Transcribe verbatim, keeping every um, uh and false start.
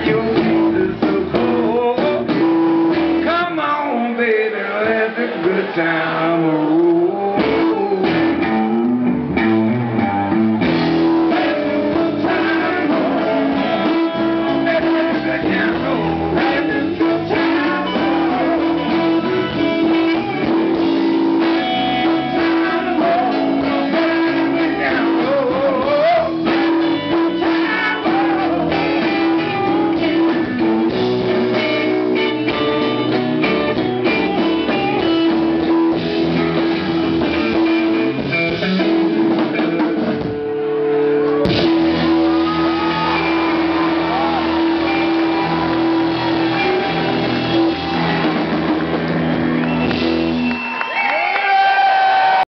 your feet so cold. Come on, baby, let the good time